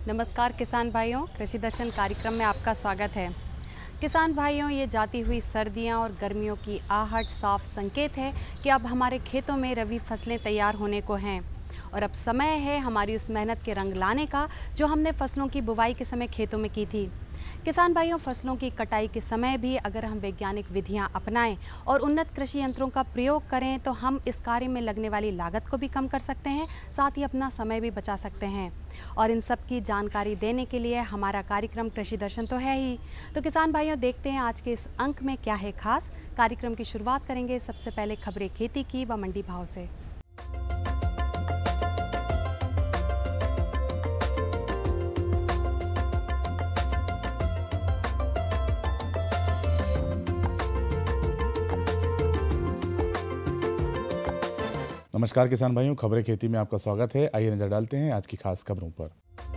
नमस्कार किसान भाइयों, कृषि दर्शन कार्यक्रम में आपका स्वागत है। किसान भाइयों, ये जाती हुई सर्दियां और गर्मियों की आहट साफ संकेत है कि अब हमारे खेतों में रबी फसलें तैयार होने को हैं और अब समय है हमारी उस मेहनत के रंग लाने का जो हमने फसलों की बुवाई के समय खेतों में की थी। किसान भाइयों, फसलों की कटाई के समय भी अगर हम वैज्ञानिक विधियां अपनाएं और उन्नत कृषि यंत्रों का प्रयोग करें तो हम इस कार्य में लगने वाली लागत को भी कम कर सकते हैं, साथ ही अपना समय भी बचा सकते हैं। और इन सब की जानकारी देने के लिए हमारा कार्यक्रम कृषि दर्शन तो है ही। तो किसान भाइयों, देखते हैं आज के इस अंक में क्या है खास। कार्यक्रम की शुरुआत करेंगे सबसे पहले खबरें खेती की व मंडी भाव से। नमस्कार किसान भाइयों, खबरें खेती में आपका स्वागत है। आइए नजर डालते हैं आज की खास खबरों पर।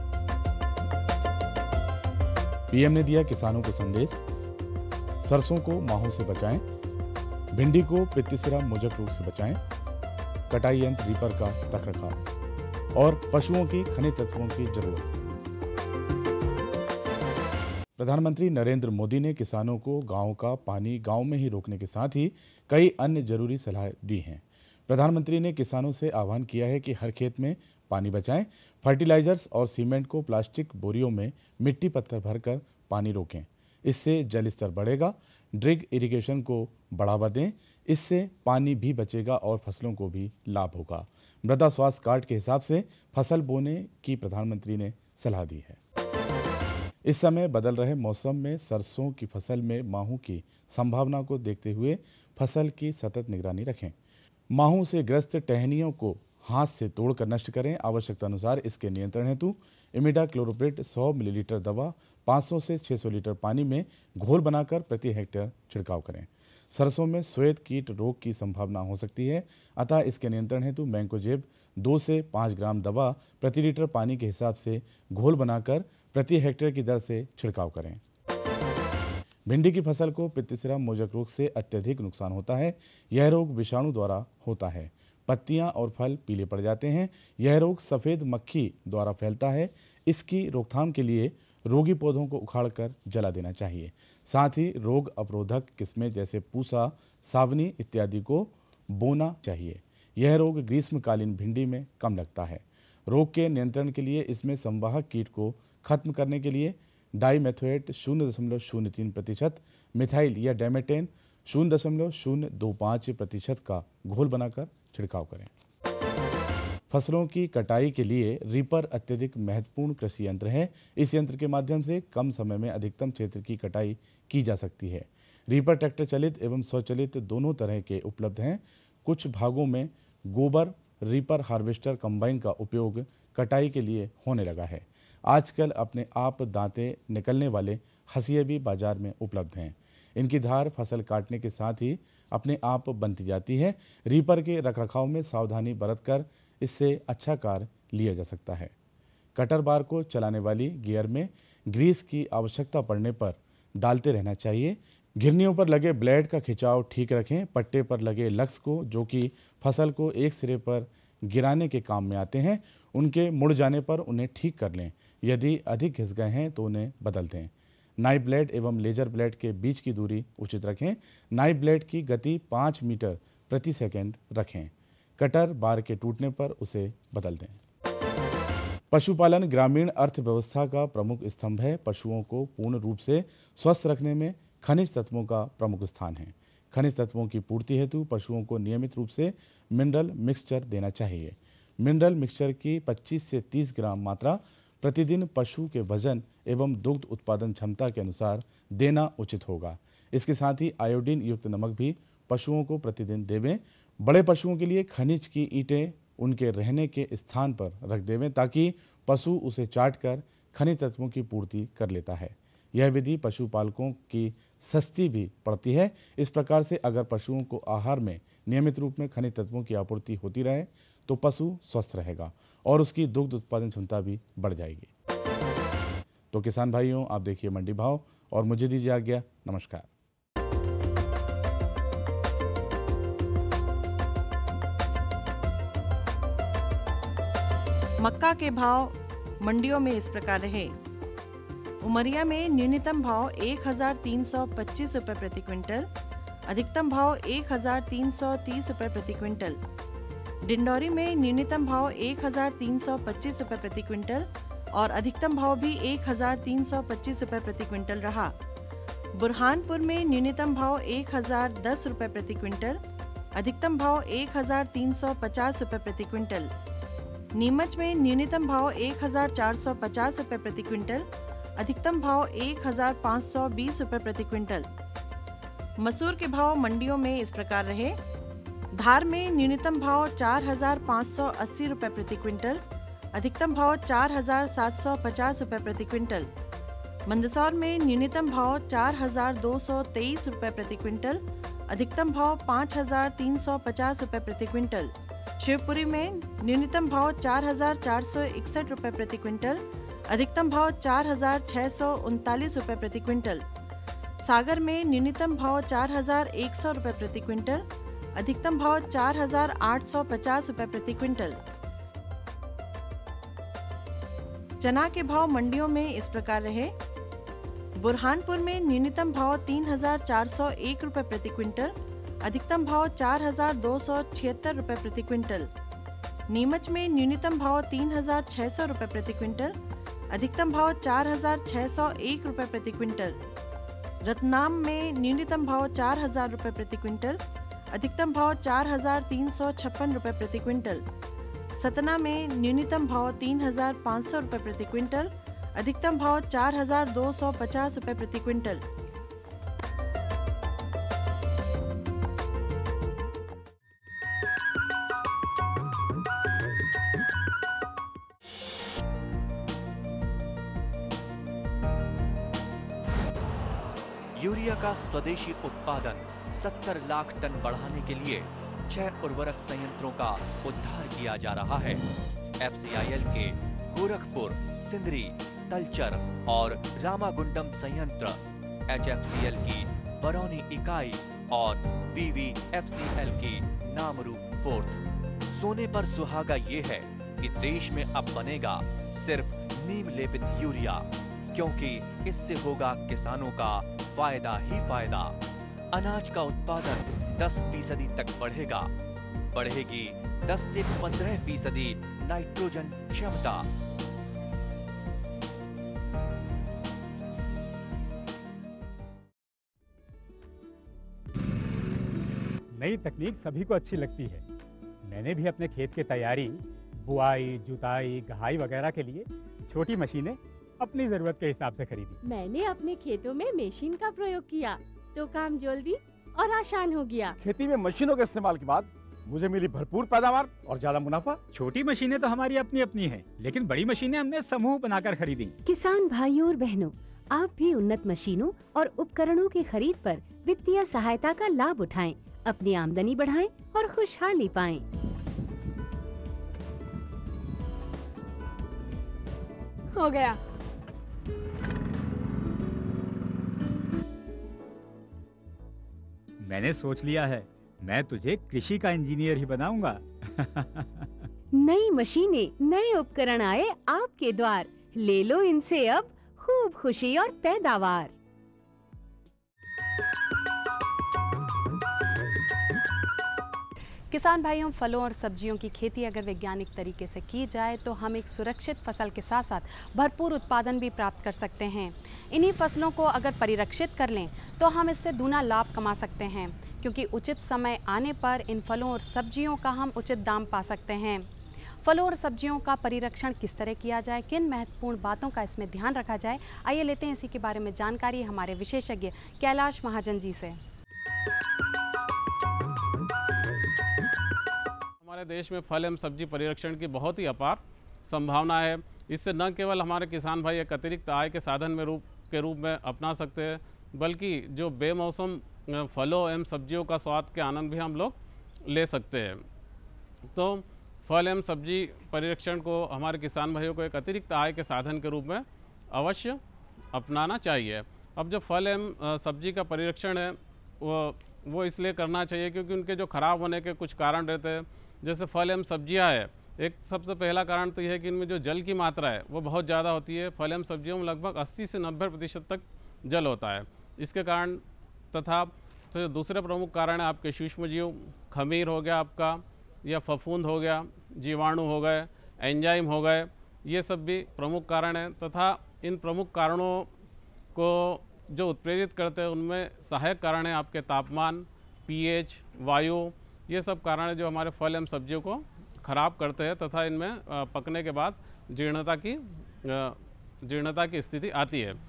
पीएम ने दिया किसानों को संदेश, सरसों को माहों से बचाएं, भिंडी को पित्तीसिरा मोजक रोग से बचाएं, कटाई यंत्र रीपर का रखरखाव और पशुओं की खनिज तत्वों की जरूरत। प्रधानमंत्री नरेंद्र मोदी ने किसानों को गांव का पानी गांव में ही रोकने के साथ ही कई अन्य जरूरी सलाह दी हैं। प्रधानमंत्री ने किसानों से आह्वान किया है कि हर खेत में पानी बचाएं, फर्टिलाइजर्स और सीमेंट को प्लास्टिक बोरियों में मिट्टी पत्थर भरकर पानी रोकें। इससे जल स्तर बढ़ेगा। ड्रिप इरिगेशन को बढ़ावा दें, इससे पानी भी बचेगा और फसलों को भी लाभ होगा। मृदा स्वास्थ्य कार्ड के हिसाब से फसल बोने की प्रधानमंत्री ने सलाह दी है। इस समय बदल रहे मौसम में सरसों की फसल में माहू की संभावना को देखते हुए फसल की सतत निगरानी रखें। माहू से ग्रस्त टहनियों को हाथ से तोड़कर नष्ट करें। आवश्यकता अनुसार इसके नियंत्रण हेतु इमिडाक्लोप्रिड 100 मिलीलीटर दवा 500 से 600 लीटर पानी में घोल बनाकर प्रति हेक्टेयर छिड़काव करें। सरसों में श्वेत कीट रोग की संभावना हो सकती है, अतः इसके नियंत्रण हेतु मैंकोजेब 2 से 5 ग्राम दवा प्रति लीटर पानी के हिसाब से घोल बनाकर प्रति हेक्टेयर की दर से छिड़काव करें। भिंडी की फसल को पित्तीसिरा मोजक रोग से अत्यधिक नुकसान होता है। यह रोग विषाणु द्वारा होता है। पत्तियां और फल पीले पड़ जाते हैं। यह रोग सफ़ेद मक्खी द्वारा फैलता है। इसकी रोकथाम के लिए रोगी पौधों को उखाड़कर जला देना चाहिए। साथ ही रोग अवरोधक किस्में जैसे पूसा, सावनी इत्यादि को बोना चाहिए। यह रोग ग्रीष्मकालीन भिंडी में कम लगता है। रोग के नियंत्रण के लिए इसमें संवाहक कीट को खत्म करने के लिए डाइमेथोएट 0.03%, मिथाइल या डेमेटेन 0.025% का घोल बनाकर छिड़काव करें। फसलों की कटाई के लिए रीपर अत्यधिक महत्वपूर्ण कृषि यंत्र है। इस यंत्र के माध्यम से कम समय में अधिकतम क्षेत्र की कटाई की जा सकती है। रीपर ट्रैक्टर चलित एवं स्वचालित दोनों तरह के उपलब्ध हैं। कुछ भागों में गोबर रीपर हार्वेस्टर कंबाइन का उपयोग कटाई के लिए होने लगा है। आजकल अपने आप दांते निकलने वाले हंसिया भी बाजार में उपलब्ध हैं। इनकी धार फसल काटने के साथ ही अपने आप बनती जाती है। रीपर के रखरखाव में सावधानी बरतकर इससे अच्छा कार्य लिया जा सकता है। कटर बार को चलाने वाली गियर में ग्रीस की आवश्यकता पड़ने पर डालते रहना चाहिए। घिरनियों पर लगे ब्लेड का खिंचाव ठीक रखें। पट्टे पर लगे लक्स को, जो कि फसल को एक सिरे पर गिराने के काम में आते हैं, उनके मुड़ जाने पर उन्हें ठीक कर लें। यदि अधिक घिस गए हैं तो उन्हें बदल दें। नाइफ ब्लेड एवं लेजर ब्लेड के बीच की दूरी उचित रखें। नाइफ ब्लेड की गति 5 मीटर प्रति सेकंड रखें। कटर बार के टूटने पर उसे बदल दें। पशुपालन ग्रामीण अर्थव्यवस्था का प्रमुख स्तंभ है। पशुओं को पूर्ण रूप से स्वस्थ रखने में खनिज तत्वों का प्रमुख स्थान है। खनिज तत्वों की पूर्ति हेतु पशुओं को नियमित रूप से मिनरल मिक्सचर देना चाहिए। मिनरल मिक्सचर की 25 से 30 ग्राम मात्रा प्रतिदिन पशु के वजन एवं दुग्ध उत्पादन क्षमता के अनुसार देना उचित होगा। इसके साथ ही आयोडीन युक्त नमक भी पशुओं को प्रतिदिन देवें। बड़े पशुओं के लिए खनिज की ईंटें उनके रहने के स्थान पर रख देवें ताकि पशु उसे चाटकर खनिज तत्वों की पूर्ति कर लेता है। यह विधि पशुपालकों की सस्ती भी पड़ती है। इस प्रकार से अगर पशुओं को आहार में नियमित रूप में खनिज तत्वों की आपूर्ति होती रहे तो पशु स्वस्थ रहेगा और उसकी दुग्ध उत्पादन क्षमता भी बढ़ जाएगी। तो किसान भाइयों, आप देखिए मंडी भाव और मुझे दीजिए आज्ञा। नमस्कार। मक्का के भाव मंडियों में इस प्रकार रहे। उमरिया में न्यूनतम भाव 1325 रुपये प्रति क्विंटल, अधिकतम भाव 1330 रुपये प्रति क्विंटल। डिंडौरी में न्यूनतम भाव 1325 रुपये प्रति क्विंटल और अधिकतम भाव भी 1325 रुपये प्रति क्विंटल रहा। बुरहानपुर में न्यूनतम भाव 1010 रुपये प्रति क्विंटल, अधिकतम भाव 1350 रुपये प्रति क्विंटल। नीमच में न्यूनतम भाव 1450 रुपये प्रति क्विंटल, अधिकतम भाव 1520 रुपये प्रति क्विंटल। मसूर के भाव मंडियों में इस प्रकार रहे। धार में न्यूनतम भाव 4580 रुपये प्रति क्विंटल, अधिकतम भाव 4750 रुपये प्रति क्विंटल। मंदसौर में न्यूनतम भाव 4223 रुपये प्रति क्विंटल, अधिकतम भाव 5350 रुपये प्रति क्विंटल। शिवपुरी में न्यूनतम भाव 4461 रुपये प्रति क्विंटल, अधिकतम भाव 4639 रुपये प्रति क्विंटल। सागर में न्यूनतम भाव 4100 रुपये प्रति क्विंटल, अधिकतम भाव 4850 रुपये प्रति क्विंटल। चना के भाव मंडियों में इस प्रकार रहे। बुरहानपुर में न्यूनतम भाव 3401 रुपये प्रति क्विंटल, अधिकतम भाव 4276 रुपये प्रति क्विंटल। नीमच में न्यूनतम भाव 3600 रुपये प्रति क्विंटल, अधिकतम भाव 4601 रुपये प्रति क्विंटल। रतलाम में न्यूनतम भाव 4000 रुपये प्रति क्विंटल, अधिकतम भाव 4356 रुपये प्रति क्विंटल। सतना में न्यूनतम भाव 3500 रुपये प्रति क्विंटल, अधिकतम भाव 4250 रुपये प्रति क्विंटल। यूरिया का स्वदेशी उत्पादन 70 लाख टन बढ़ाने के लिए 6 उर्वरक संयंत्रों का उद्धार किया जा रहा है। FCIL के गोरखपुर, सिंदरी, तलचर और रामागुंडम संयंत्र, HFCL की बरौनी इकाई और BVFCL की नामरू फोर्थ। सोने पर सुहागा ये है कि देश में अब बनेगा सिर्फ नीम लेपित यूरिया, क्योंकि इससे होगा किसानों का फायदा ही फायदा। अनाज का उत्पादन 10% तक बढ़ेगा। बढ़ेगी 10 से 15% नाइट्रोजन क्षमता। नई तकनीक सभी को अच्छी लगती है। मैंने भी अपने खेत की तैयारी, बुआई, जुताई, गहाई वगैरह के लिए छोटी मशीनें अपनी जरूरत के हिसाब से खरीदी। मैंने अपने खेतों में मशीन का प्रयोग किया तो काम जल्दी और आसान हो गया। खेती में मशीनों के इस्तेमाल के बाद मुझे मिली भरपूर पैदावार और ज्यादा मुनाफा। छोटी मशीनें तो हमारी अपनी अपनी हैं, लेकिन बड़ी मशीनें हमने समूह बनाकर खरीदी। किसान भाइयों और बहनों, आप भी उन्नत मशीनों और उपकरणों की खरीद पर वित्तीय सहायता का लाभ उठाएं, अपनी आमदनी बढ़ाएं और खुशहाली पाएं। हो गया। मैंने सोच लिया है, मैं तुझे कृषि का इंजीनियर ही बनाऊंगा। नई मशीनें, नए उपकरण आए आपके द्वार, ले लो इनसे अब खूब खुशी और पैदावार। किसान भाइयों, फलों और सब्जियों की खेती अगर वैज्ञानिक तरीके से की जाए तो हम एक सुरक्षित फसल के साथ साथ भरपूर उत्पादन भी प्राप्त कर सकते हैं। इन्हीं फसलों को अगर परिरक्षित कर लें तो हम इससे दूना लाभ कमा सकते हैं, क्योंकि उचित समय आने पर इन फलों और सब्जियों का हम उचित दाम पा सकते हैं। फलों और सब्जियों का परिरक्षण किस तरह किया जाए, किन महत्वपूर्ण बातों का इसमें ध्यान रखा जाए, आइए लेते हैं इसी के बारे में जानकारी हमारे विशेषज्ञ कैलाश महाजन जी से। हमारे देश में फल एवं सब्जी परिरक्षण की बहुत ही अपार संभावना है। इससे न केवल हमारे किसान भाई एक अतिरिक्त आय के साधन में रूप में अपना सकते हैं, बल्कि जो बेमौसम फलों एवं सब्जियों का स्वाद के आनंद भी हम लोग ले सकते हैं। तो फल एवं सब्जी परिरक्षण को हमारे किसान भाइयों को एक अतिरिक्त आय के साधन के रूप में अवश्य अपनाना चाहिए। अब जो फल एवं सब्जी का परिरक्षण है वो इसलिए करना चाहिए क्योंकि उनके जो खराब होने के कुछ कारण रहते हैं। जैसे फल एवं सब्जियां है एक सबसे पहला कारण तो यह है कि इनमें जो जल की मात्रा है वो बहुत ज़्यादा होती है। फल एवं सब्जियों में लगभग 80 से 90% तक जल होता है। इसके कारण तथा तो दूसरे प्रमुख कारण है आपके सूक्ष्मजीव, खमीर हो गया आपका, या फफूंद हो गया, जीवाणु हो गए, एंजाइम हो गए, ये सब भी प्रमुख कारण हैं। तथा इन प्रमुख कारणों को जो उत्प्रेरित करते हैं उनमें सहायक कारण है आपके तापमान, पीएच, वायु, ये सब कारण है जो हमारे फल एवं सब्जियों को खराब करते हैं तथा इनमें पकने के बाद जीर्णता की स्थिति आती है।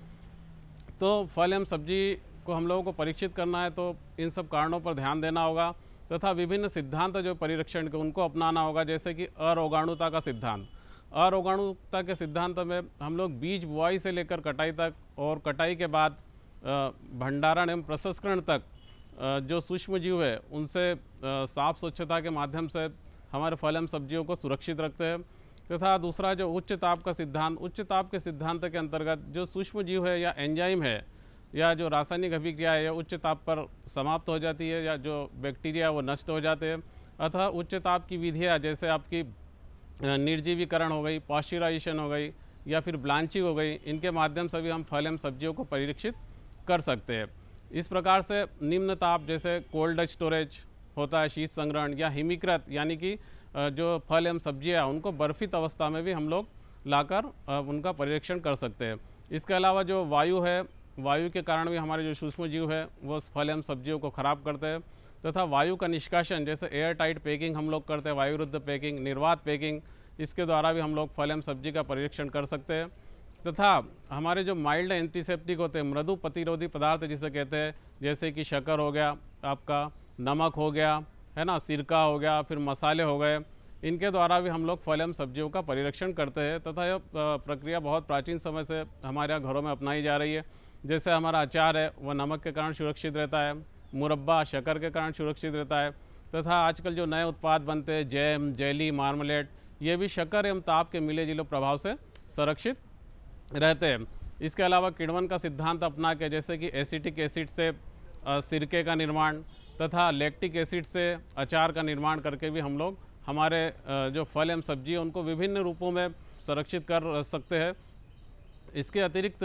तो फल एवं सब्जी को हम लोगों को परीक्षित करना है तो इन सब कारणों पर ध्यान देना होगा तथा विभिन्न सिद्धांत जो परीक्षण के उनको अपनाना होगा, जैसे कि अरोगाणुता का सिद्धांत। अरोगाणुता के सिद्धांत में हम लोग बीज बुआई से लेकर कटाई तक और कटाई के बाद भंडारण एवं प्रसंस्करण तक जो सूक्ष्मजीव है उनसे साफ स्वच्छता के माध्यम से हमारे फल एवं सब्जियों को सुरक्षित रखते हैं। तथा दूसरा जो उच्च ताप का सिद्धांत, उच्च ताप के सिद्धांत के अंतर्गत जो सूक्ष्मजीव है या एंजाइम है या जो रासायनिक अभिक्रिया है उच्च ताप पर समाप्त हो जाती है या जो बैक्टीरिया वो नष्ट हो जाते हैं। अतः उच्च ताप की विधियाँ जैसे आपकी निर्जीवीकरण हो गई, पाश्चराइजेशन हो गई या फिर ब्लांचिंग हो गई, इनके माध्यम से भी हम फल एवं सब्जियों को परीक्षित कर सकते हैं। इस प्रकार से निम्न ताप जैसे कोल्ड स्टोरेज होता है, शीत संग्रहण, या हिमीकृत यानी कि जो फल एवं सब्जियाँ उनको बर्फित अवस्था में भी हम लोग लाकर उनका परीक्षण कर सकते हैं। इसके अलावा जो वायु है, वायु के कारण भी हमारे जो सूक्ष्मजीव है वो फल एवं सब्जियों को खराब करते हैं। तथा वायु का निष्कासन जैसे एयर टाइट पैकिंग हम लोग करते हैं, वायुरुद्ध पैकिंग, निर्वात पैकिंग, इसके द्वारा भी हम लोग फल एवं सब्जी का परीक्षण कर सकते हैं। तथा हमारे जो माइल्ड एंटीसेप्टिक होते हैं, मृदु प्रतिरोधी पदार्थ जिसे कहते हैं, जैसे कि शक्कर हो गया आपका, नमक हो गया, है ना, सिरका हो गया, फिर मसाले हो गए, इनके द्वारा भी हम लोग फल एवं सब्जियों का परीक्षण करते हैं। तथा यह प्रक्रिया बहुत प्राचीन समय से हमारे यहाँ घरों में अपनाई जा रही है। जैसे हमारा अचार है वह नमक के कारण सुरक्षित रहता है, मुरब्बा शक्कर के कारण सुरक्षित रहता है। तथा आजकल जो नए उत्पाद बनते हैं, जैम, जेली, मार्मलेट, ये भी शक्कर एवं ताप के मिले जुले प्रभाव से सुरक्षित रहते हैं। इसके अलावा किण्वन का सिद्धांत अपना के जैसे कि एसिटिक एसिड से सिरके का निर्माण तथा लैक्टिक एसिड से अचार का निर्माण करके भी हम लोग हमारे जो फल एवं सब्जी है उनको विभिन्न रूपों में संरक्षित कर सकते हैं। इसके अतिरिक्त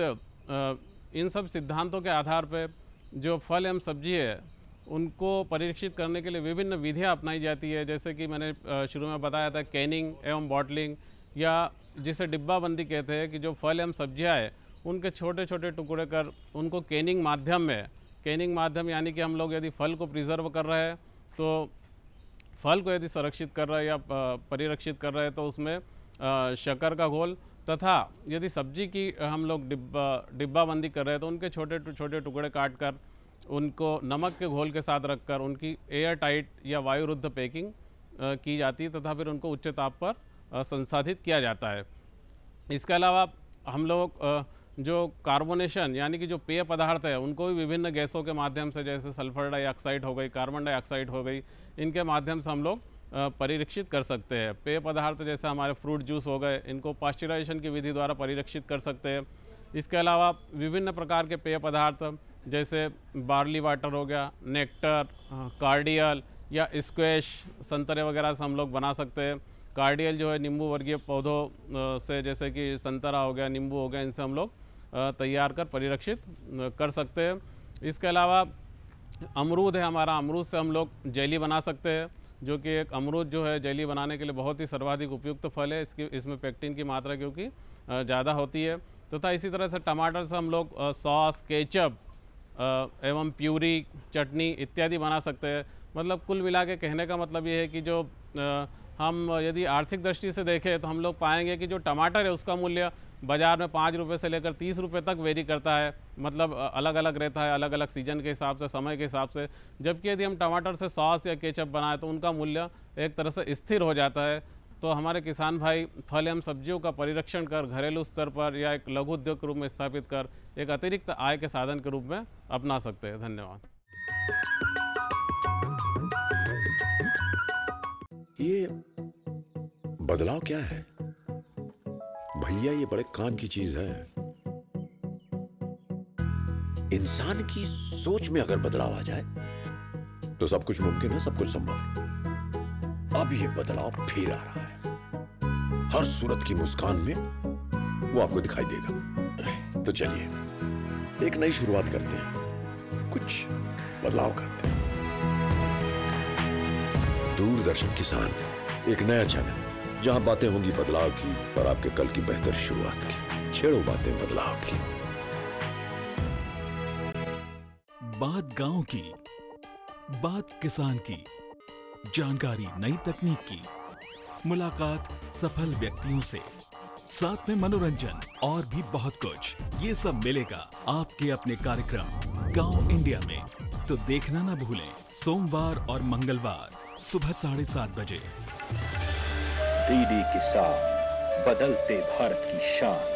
इन सब सिद्धांतों के आधार पर जो फल एवं सब्जी है उनको परीक्षित करने के लिए विभिन्न विधियां अपनाई जाती है। जैसे कि मैंने शुरू में बताया था, कैनिंग एवं बॉटलिंग, या जिसे डिब्बाबंदी कहते हैं, कि जो फल एवं सब्जियां है उनके छोटे छोटे टुकड़े कर उनको कैनिंग माध्यम में, कैनिंग माध्यम यानी कि हम लोग यदि फल को प्रिजर्व कर रहे हैं तो फल को यदि संरक्षित कर रहे हैं या परिरक्षित कर रहे हैं तो उसमें शक्कर का घोल, तथा यदि सब्जी की हम लोग डिब्बाबंदी कर रहे हैं तो उनके छोटे छोटे टुकड़े काट कर उनको नमक के घोल के साथ रखकर उनकी एयर टाइट या वायुरुद्ध पैकिंग की जाती है तथा फिर उनको उच्च ताप पर संसाधित किया जाता है। इसके अलावा हम लोग जो कार्बोनेशन यानी कि जो पेय पदार्थ है उनको भी विभिन्न गैसों के माध्यम से, जैसे सल्फर डाइऑक्साइड हो गई, कार्बन डाइऑक्साइड हो गई, इनके माध्यम से हम लोग परिरक्षित कर सकते हैं। पेय पदार्थ जैसे हमारे फ्रूट जूस हो गए, इनको पाश्चराइजेशन की विधि द्वारा परिरक्षित कर सकते हैं। इसके अलावा विभिन्न प्रकार के पेय पदार्थ जैसे बार्ली वाटर हो गया, नेक्टर, कार्डियल या स्क्वैश, संतरे वगैरह से हम लोग बना सकते हैं। कार्डियल जो है नींबू वर्गीय पौधों से, जैसे कि संतरा हो गया, नींबू हो गया, इनसे हम लोग तैयार कर परिरक्षित कर सकते हैं। इसके अलावा अमरूद है हमारा, अमरूद से हम लोग जेली बना सकते हैं, जो कि एक अमरूद जो है जेली बनाने के लिए बहुत ही सर्वाधिक उपयुक्त फल है। इसमें पेक्टिन की मात्रा क्योंकि ज़्यादा होती है। तथा इसी तरह से टमाटर से हम लोग सॉस, केचप एवं प्यूरी, चटनी इत्यादि बना सकते हैं। मतलब कुल मिला के कहने का मतलब ये है कि जो हम यदि आर्थिक दृष्टि से देखें तो हम लोग पाएंगे कि जो टमाटर है उसका मूल्य बाज़ार में 5 रुपये से लेकर 30 रुपये तक वेरी करता है, मतलब अलग अलग रहता है, अलग अलग सीजन के हिसाब से, समय के हिसाब से। जबकि यदि हम टमाटर से सॉस या केचप बनाएं तो उनका मूल्य एक तरह से स्थिर हो जाता है। तो हमारे किसान भाई फल एवं सब्जियों का परिरक्षण कर घरेलू स्तर पर या एक लघु उद्योग के रूप में स्थापित कर एक अतिरिक्त आय के साधन के रूप में अपना सकते हैं। धन्यवाद। ये बदलाव क्या है भैया? ये बड़े काम की चीज है। इंसान की सोच में अगर बदलाव आ जाए तो सब कुछ मुमकिन है, सब कुछ संभव है। अब ये बदलाव फिर आ रहा है। हर सूरत की मुस्कान में वो आपको दिखाई देगा। तो चलिए एक नई शुरुआत करते हैं, कुछ बदलाव करते हैं। दूरदर्शन किसान, एक नया चैनल जहां बातें होंगी बदलाव की और आपके कल की बेहतर शुरुआत की। छेड़ो बातें बदलाव की। बात गांव की, बात किसान की, जानकारी नई तकनीक की, मुलाकात सफल व्यक्तियों से, साथ में मनोरंजन और भी बहुत कुछ। ये सब मिलेगा आपके अपने कार्यक्रम गांव इंडिया में। तो देखना ना भूलें, सोमवार और मंगलवार सुबह 7:30 बजे। डीडी किसान, बदलते भारत की शान।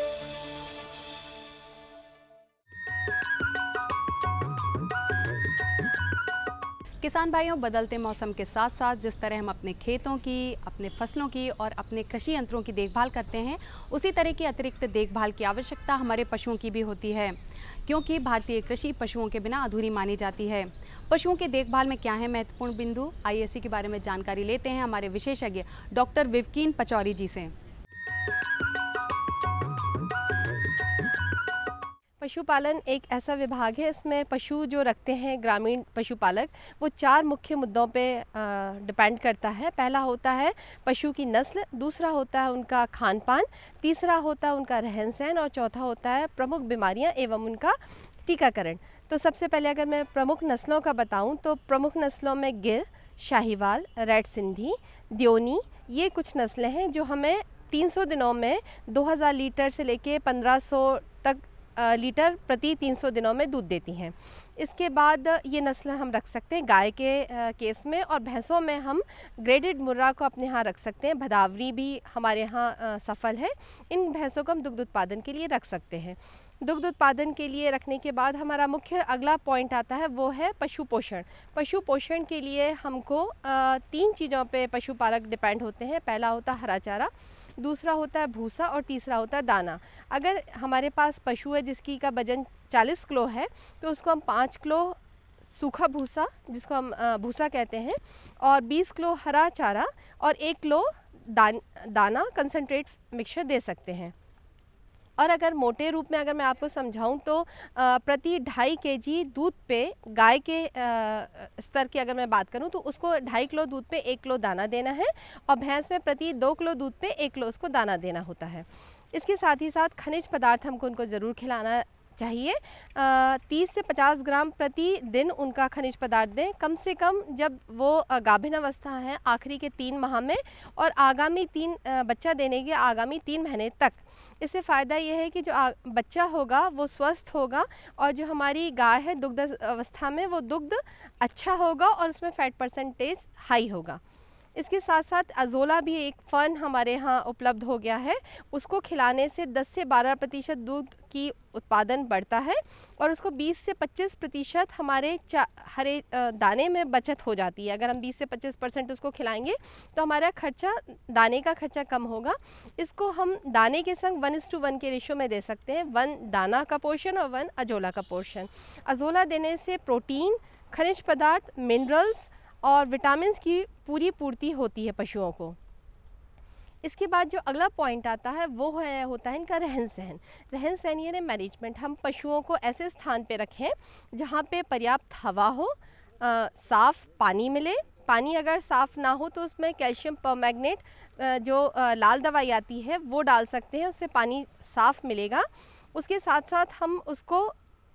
किसान भाइयों, बदलते मौसम के साथ साथ जिस तरह हम अपने खेतों की, अपने फसलों की और अपने कृषि यंत्रों की देखभाल करते हैं, उसी तरह की अतिरिक्त देखभाल की आवश्यकता हमारे पशुओं की भी होती है, क्योंकि भारतीय कृषि पशुओं के बिना अधूरी मानी जाती है। पशुओं के देखभाल में क्या है महत्वपूर्ण बिंदु, आइए इसी के बारे में जानकारी लेते हैं हमारे विशेषज्ञ डॉक्टर विवकीन पचौरी जी से। पशुपालन एक ऐसा विभाग है, इसमें पशु जो रखते हैं ग्रामीण पशुपालक, वो 4 मुख्य मुद्दों पे डिपेंड करता है। पहला होता है पशु की नस्ल, दूसरा होता है उनका खान पान, तीसरा होता है उनका रहन सहन और चौथा होता है प्रमुख बीमारियां एवं उनका टीकाकरण। तो सबसे पहले अगर मैं प्रमुख नस्लों का बताऊं तो प्रमुख नस्लों में गिर, शाहीवाल, रेड सिंधी, द्योनी, ये कुछ नस्लें हैं जो हमें 300 दिनों में 2000 लीटर से लेके 1500 तक लीटर प्रति 300 दिनों में दूध देती हैं। इसके बाद ये नस्ल हम रख सकते हैं गाय के केस में, और भैंसों में हम ग्रेडेड मुर्रा को अपने यहाँ रख सकते हैं। भदावरी भी हमारे यहाँ सफल है। इन भैंसों को हम दुग्ध उत्पादन के लिए रख सकते हैं। दुग्ध उत्पादन के लिए रखने के बाद हमारा मुख्य अगला पॉइंट आता है, वो है पशु पोषण। पशु पोषण के लिए हमको 3 चीज़ों पे पशुपालक डिपेंड होते हैं। पहला होता है हरा चारा, दूसरा होता है भूसा और तीसरा होता है दाना। अगर हमारे पास पशु है जिसकी का वजन 40 किलो है तो उसको हम 5 किलो सूखा भूसा, जिसको हम भूसा कहते हैं, और 20 किलो हरा चारा और 1 किलो दाना कंसनट्रेट मिक्सचर दे सकते हैं। और अगर मोटे रूप में अगर मैं आपको समझाऊं तो प्रति 2.5 kg दूध पे गाय के स्तर की अगर मैं बात करूं तो उसको 2.5 किलो दूध पे 1 किलो दाना देना है, और भैंस में प्रति 2 किलो दूध पे 1 किलो उसको दाना देना होता है। इसके साथ ही साथ खनिज पदार्थ हमको उनको ज़रूर खिलाना चाहिए। 30 से 50 ग्राम प्रति दिन उनका खनिज पदार्थ दें, कम से कम जब वो गाभिन अवस्था है आखिरी के 3 माह में, और आगामी बच्चा देने के आगामी 3 महीने तक। इससे फ़ायदा ये है कि जो बच्चा होगा वो स्वस्थ होगा, और जो हमारी गाय है दुग्ध अवस्था में वो दुग्ध अच्छा होगा और उसमें फैट परसेंटेज हाई होगा। इसके साथ साथ अजोला भी एक फ़न हमारे यहाँ उपलब्ध हो गया है। उसको खिलाने से 10 से 12% दूध की उत्पादन बढ़ता है, और उसको 20 से 25% हमारे हरे दाने में बचत हो जाती है। अगर हम 20 से 25% उसको खिलाएंगे तो हमारा खर्चा, दाने का खर्चा कम होगा। इसको हम दाने के संग 1:1 के रेशो में दे सकते हैं, 1 दाना का पोर्शन और 1 अजोला का पोर्शन। अजोला देने से प्रोटीन, खनिज पदार्थ, मिनरल्स और विटामिन्स की पूरी पूर्ति होती है पशुओं को। इसके बाद जो अगला पॉइंट आता है वो होता है इनका रहन सहन। रहन सहन यानी मैनेजमेंट। हम पशुओं को ऐसे स्थान पे रखें जहाँ पे पर्याप्त हवा हो, साफ़ पानी मिले। पानी अगर साफ़ ना हो तो उसमें कैल्शियम परमैंगनेट जो लाल दवाई आती है वो डाल सकते हैं, उससे पानी साफ़ मिलेगा। उसके साथ साथ हम उसको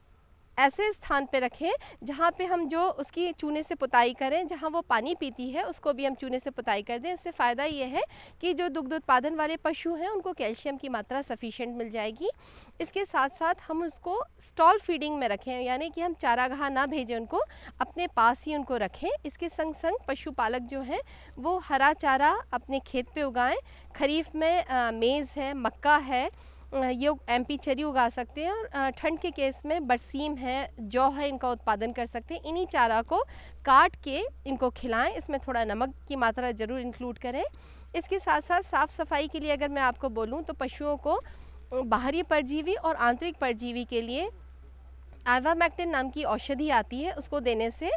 ऐसे स्थान पे रखें जहाँ पे हम जो उसकी चूने से पुताई करें, जहाँ वो पानी पीती है उसको भी हम चूने से पुताई कर दें। इससे फ़ायदा ये है कि जो दुग्ध उत्पादन वाले पशु हैं उनको कैल्शियम की मात्रा सफिशिएंट मिल जाएगी। इसके साथ साथ हम उसको स्टॉल फीडिंग में रखें, यानी कि हम चारागाह ना भेजें उनको, अपने पास ही उनको रखें। इसके संग संग पशुपालक जो हैं वो हरा चारा अपने खेत पे उगाएं। खरीफ में मेज़ है, मक्का है, ये MP चरी उगा सकते हैं, और ठंड के केस में बरसीम है, जौ है, इनका उत्पादन कर सकते हैं। इन्हीं चारा को काट के इनको खिलाएं। इसमें थोड़ा नमक की मात्रा ज़रूर इंक्लूड करें। इसके साथ साथ साफ़ सफाई के लिए अगर मैं आपको बोलूं तो पशुओं को बाहरी परजीवी और आंतरिक परजीवी के लिए आइवामैक्टिन नाम की औषधि आती है, उसको देने से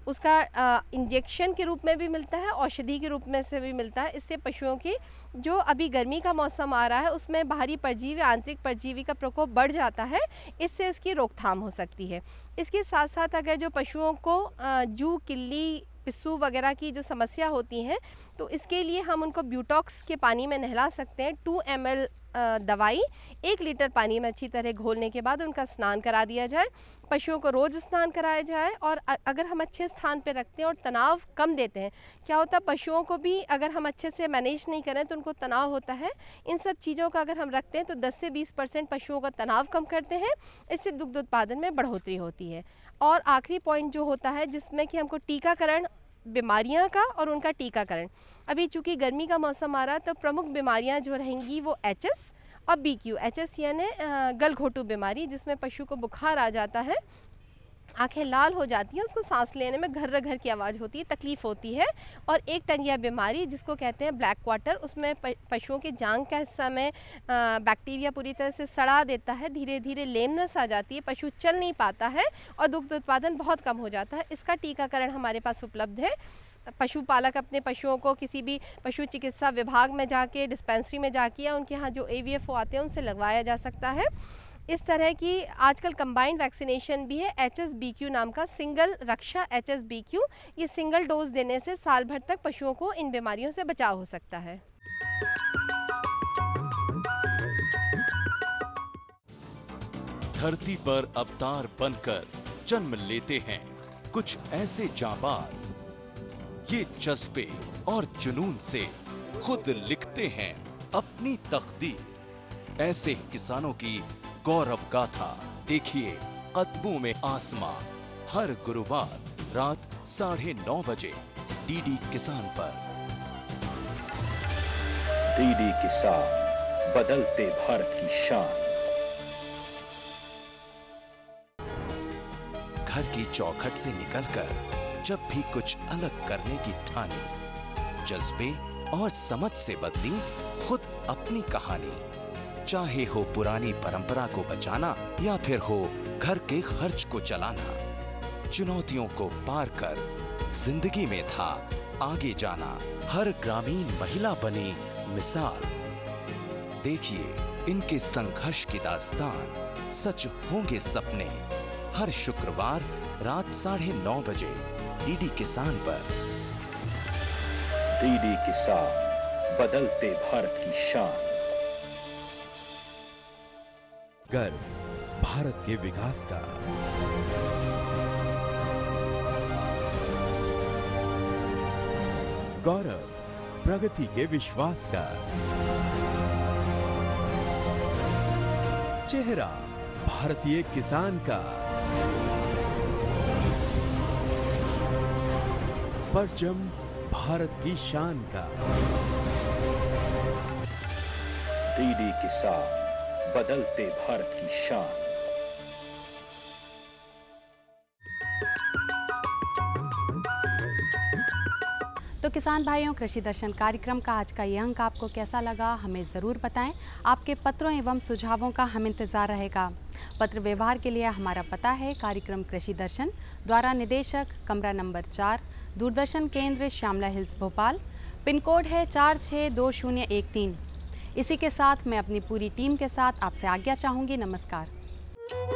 उसका इंजेक्शन के रूप में भी मिलता है, औषधि के रूप में से भी मिलता है। इससे पशुओं की जो अभी गर्मी का मौसम आ रहा है उसमें बाहरी परजीवी, आंतरिक परजीवी का प्रकोप बढ़ जाता है, इससे इसकी रोकथाम हो सकती है। इसके साथ साथ अगर जो पशुओं को जू, किल्ली, पिस्सू वगैरह की जो समस्या होती हैं तो इसके लिए हम उनको ब्यूटॉक्स के पानी में नहला सकते हैं। 2 ml दवाई 1 लीटर पानी में अच्छी तरह घोलने के बाद उनका स्नान करा दिया जाए। पशुओं को रोज़ स्नान कराया जाए और अगर हम अच्छे स्थान पर रखते हैं और तनाव कम देते हैं, क्या होता है पशुओं को भी अगर हम अच्छे से मैनेज नहीं करें तो उनको तनाव होता है। इन सब चीज़ों का अगर हम रखते हैं तो 10 से 20% पशुओं का तनाव कम करते हैं, इससे दुग्ध उत्पादन में बढ़ोतरी होती है। और आखिरी पॉइंट जो होता है जिसमें कि हमको टीकाकरण, बीमारियां का और उनका टीकाकरण। अभी चूँकि गर्मी का मौसम आ रहा है तो प्रमुख बीमारियां जो रहेंगी वो HS और BQ। HS यानी गलघोटू बीमारी, जिसमें पशु को बुखार आ जाता है, आंखें लाल हो जाती हैं, उसको सांस लेने में घर्र घर्र की आवाज़ होती है, तकलीफ़ होती है। और एक टंगिया बीमारी जिसको कहते हैं ब्लैक क्वार्टर, उसमें पशुओं के जांघ का हिस्सा में बैक्टीरिया पूरी तरह से सड़ा देता है, धीरे धीरे लेमनेस आ जाती है, पशु चल नहीं पाता है और दुग्ध उत्पादन बहुत कम हो जाता है। इसका टीकाकरण हमारे पास उपलब्ध है। पशुपालक अपने पशुओं को किसी भी पशु चिकित्सा विभाग में जाके, डिस्पेंसरी में जाके या उनके यहाँ जो AVFO आते हैं उनसे लगवाया जा सकता है। इस तरह की आजकल कंबाइंड वैक्सीनेशन भी है, HSBQ नाम का सिंगल रक्षा HSBQ। ये सिंगल डोज देने से साल भर तक पशुओं को इन बीमारियों से बचाव हो सकता है। धरती पर अवतार बनकर जन्म लेते हैं कुछ ऐसे जांबाज, ये जज्बे और जुनून से खुद लिखते हैं अपनी तकदीर। ऐसे किसानों की गौरव गाथा देखिए कदमों में आसमां, हर गुरुवार रात 9:30 बजे DD किसान पर। DD किसान, बदलते भारत की शान। घर की चौखट से निकलकर जब भी कुछ अलग करने की ठानी, जज्बे और समझ से बदली खुद अपनी कहानी। चाहे हो पुरानी परंपरा को बचाना या फिर हो घर के खर्च को चलाना, चुनौतियों को पार कर जिंदगी में था आगे जाना। हर ग्रामीण महिला बनी मिसाल। देखिए इनके संघर्ष की दास्तान, सच होंगे सपने। हर शुक्रवार रात 9:30 बजे DD किसान पर। DD किसान, बदलते भारत की शान। गर्व भारत के विकास का, गौरव प्रगति के विश्वास का, चेहरा भारतीय किसान का, परचम भारत की शान का। DD किसान, बदलते भारत की शान। तो किसान भाइयों, कृषि दर्शन कार्यक्रम का आज का ये अंक आपको कैसा लगा हमें ज़रूर बताएं। आपके पत्रों एवं सुझावों का हम इंतज़ार रहेगा। पत्र व्यवहार के लिए हमारा पता है कार्यक्रम कृषि दर्शन, द्वारा निदेशक, कमरा number 4, Doordarshan Kendra, Shyamala hills, Bhopal. Pin code है 462013। इसी के साथ मैं अपनी पूरी टीम के साथ आपसे आज्ञा चाहूँगी। नमस्कार।